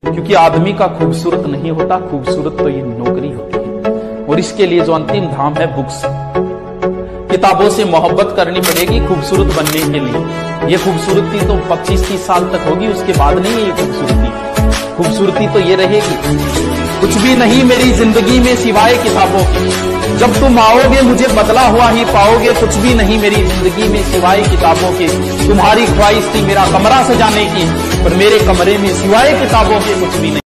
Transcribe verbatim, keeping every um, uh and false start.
क्योंकि आदमी का खूबसूरत नहीं होता, खूबसूरत तो ये नौकरी होती है। और इसके लिए जो अंतिम धाम है बुक्स, किताबों से मोहब्बत करनी पड़ेगी खूबसूरत बनने के लिए। ये खूबसूरती तो पच्चीस तीस साल तक होगी, उसके बाद नहीं है ये खूबसूरती। खूबसूरती तो ये रहेगी, कुछ भी नहीं मेरी जिंदगी में सिवाय किताबों के। जब तुम आओगे मुझे बदला हुआ ही पाओगे, कुछ भी नहीं मेरी जिंदगी में सिवाय किताबों के। तुम्हारी ख्वाहिश थी मेरा कमरा सजाने की, पर मेरे कमरे में सिवाय किताबों के कुछ भी नहीं।